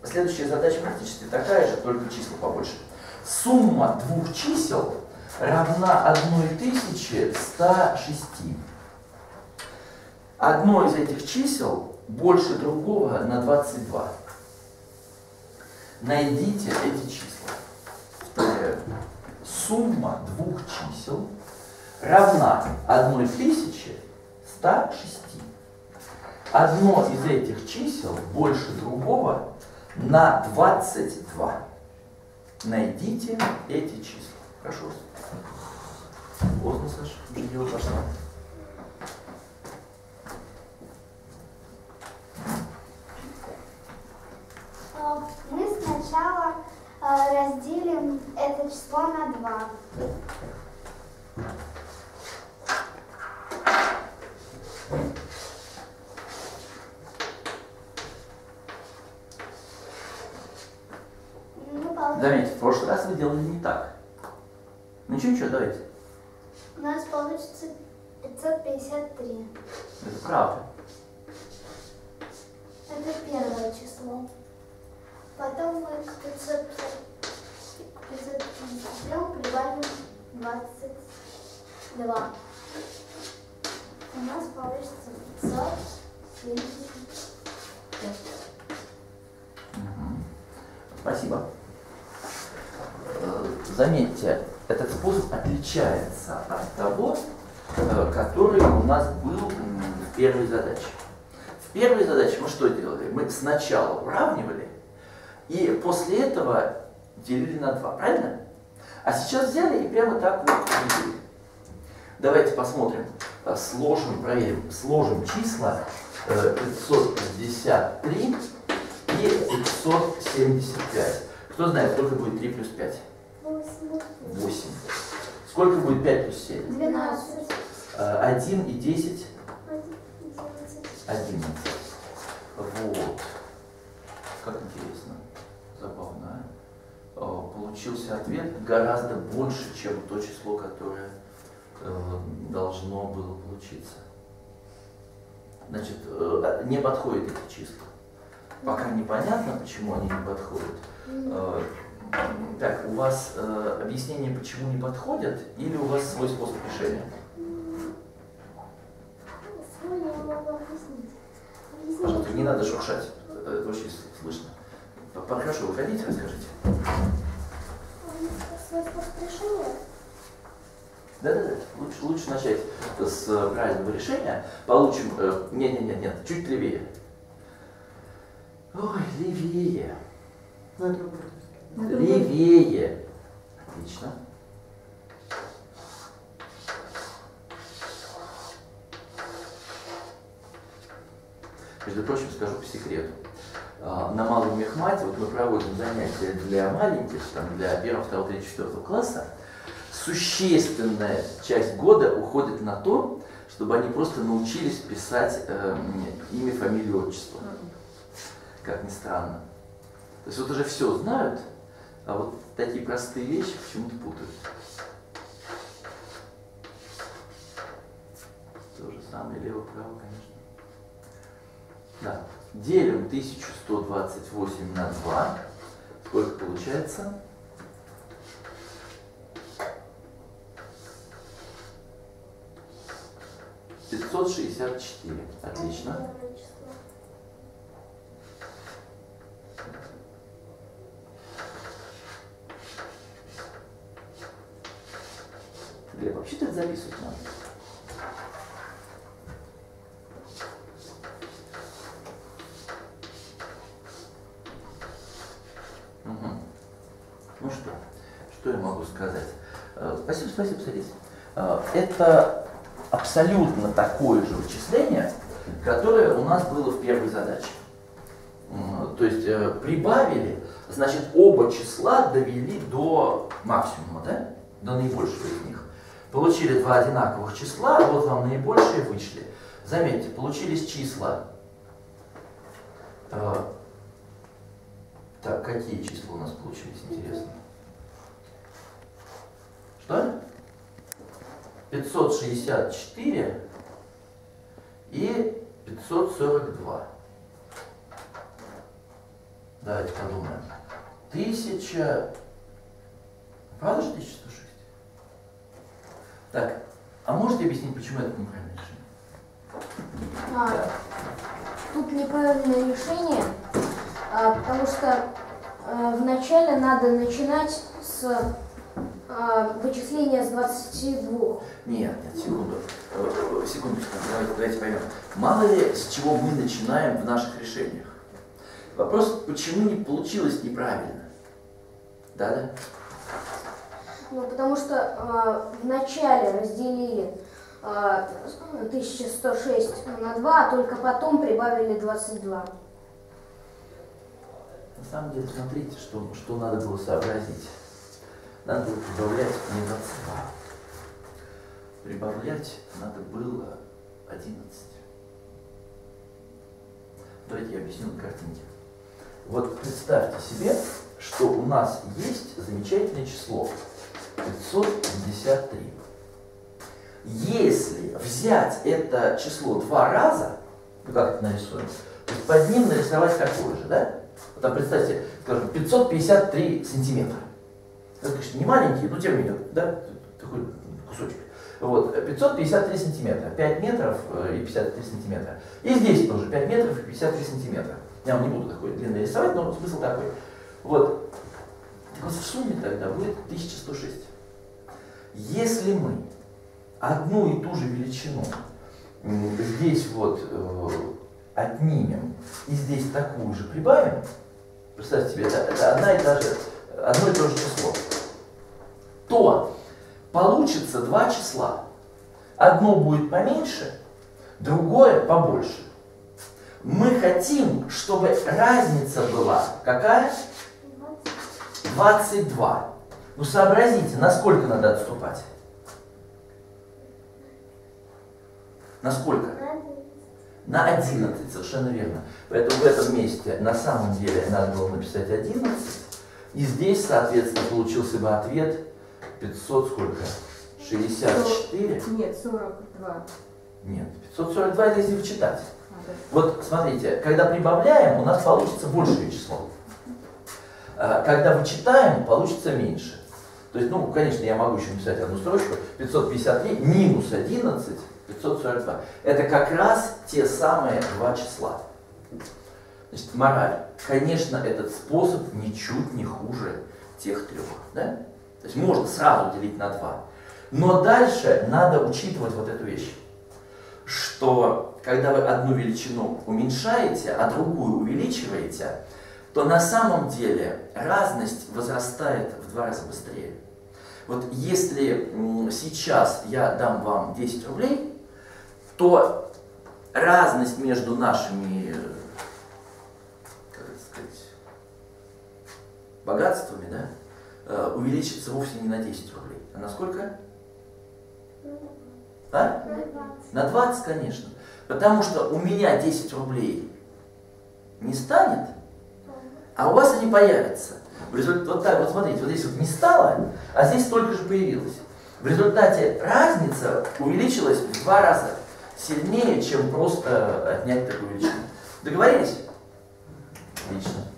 следующая задача практически такая же, только числа побольше. Сумма двух чисел равна 1106. Одно из этих чисел больше другого на 22. Найдите эти числа. Повторяю. Сумма двух чисел равна 1106. Одно из этих чисел больше другого на 22. Найдите эти числа. Прошу вас. Поздно, Саша, уже дело пошло. Мы сначала разделим это число на 2. Заметьте, в прошлый раз вы делали не так. Ничего, давайте. У нас получится 553. Это правда. Это первое число. Потом мы к 553 прибавим 22. У нас получится 575. Спасибо. Заметьте, этот способ отличается от того, который у нас был в первой задаче. В первой задаче мы что делали? Мы сначала уравнивали и после этого делили на 2, правильно? А сейчас взяли и прямо так вот делили. Давайте посмотрим, сложим, проверим. Сложим числа 553 и 575. Кто знает, сколько будет 3 плюс 5? 8. Сколько будет 5 плюс 7? 12. 1 и 10? 11. Вот. Как интересно. Забавно, а? Получился ответ гораздо больше, чем то число, которое должно было получиться. Значит, не подходят эти числа. Пока непонятно, почему они не подходят. Так, у вас объяснение, почему не подходят, или у вас свой способ решения? Свой я могу объяснить. Пожалуйста, не надо шуршать, это очень слышно. Хорошо, выходите, расскажите. Свой способ решения? Да-да-да, лучше начать с правильного решения. Получим, нет, чуть левее. Ой, левее. Левее. Отлично. Между прочим, скажу по секрету. На малом мехмате, вот мы проводим занятия для маленьких, там, для 1, 2, 3, 4 класса, существенная часть года уходит на то, чтобы они просто научились писать имя, фамилию, отчество. Как ни странно. То есть вот уже все знают, а вот такие простые вещи почему-то путают. То же самое лево-право, конечно. Да. Делим 1128 на 2. Сколько получается? $564. Отлично. Глеб, вообще-то это записывать надо. Угу. Ну что я могу сказать? Спасибо, садись. Это абсолютно такое же вычисление, которое у нас было в первой задаче. То есть прибавили, значит, оба числа довели до максимума, да? До наибольшего из них. Получили два одинаковых числа, вот вам наибольшие вышли. Заметьте, получились числа. Так, какие числа у нас получились, интересно? Что? 564 и 542. Давайте подумаем. 1000... Правда же 1106? Так, а можете объяснить, почему это неправильное решение? Тут неправильное решение, потому что вначале надо начинать с вычисления с 22. Нет, секундочку, давайте поймем. Мало ли, с чего мы начинаем в наших решениях. Вопрос, почему не получилось неправильно? Да? Ну, потому что вначале разделили 1106 на 2, а только потом прибавили 22. На самом деле, смотрите, что надо было сообразить. Надо было прибавлять не 22. Прибавлять надо было 11. Давайте я объясню на картинке. Вот представьте себе, что у нас есть замечательное число 553. Если взять это число два раза, ну как это нарисуем, то есть под ним нарисовать такое же, да? Вот там представьте, скажем, 553 сантиметра. Это, конечно, не маленький, но тем не менее, да, такой кусочек. Вот, 553 сантиметра, 5 метров и 53 сантиметра. И здесь тоже 5 метров и 53 сантиметра. Я вам не буду такой длинный рисовать, но смысл такой. Вот. Так вот в сумме тогда будет 1106. Если мы одну и ту же величину здесь вот отнимем и здесь такую же прибавим, представьте себе, это одно и то же число, то получится два числа. Одно будет поменьше, другое побольше. Мы хотим, чтобы разница была какая? 22. Ну сообразите, насколько надо отступать? На сколько? На 11, совершенно верно. Поэтому в этом месте на самом деле надо было написать 11. И здесь, соответственно, получился бы ответ 500 сколько? 64? Нет, 42. Нет, 542 это если вчитать. Вот смотрите, когда прибавляем, у нас получится большее число. Когда вычитаем, получится меньше. То есть, ну, конечно, я могу еще написать одну строчку. 553 минус 11, 542. Это как раз те самые два числа. Значит, мораль. Конечно, этот способ ничуть не хуже тех трех. Да? То есть можно сразу делить на 2. Но дальше надо учитывать вот эту вещь, что когда вы одну величину уменьшаете, а другую увеличиваете, то на самом деле разность возрастает в 2 раза быстрее. Вот если сейчас я дам вам 10 рублей, то разность между нашими, как сказать, богатствами, да, увеличится вовсе не на 10 рублей. А на сколько? А? На 20, конечно. Потому что у меня 10 рублей не станет, а у вас они появятся. В результате, вот так вот смотрите, вот здесь вот не стало, а здесь столько же появилось. В результате разница увеличилась в 2 раза сильнее, чем просто отнять такую величину. Договорились? Отлично.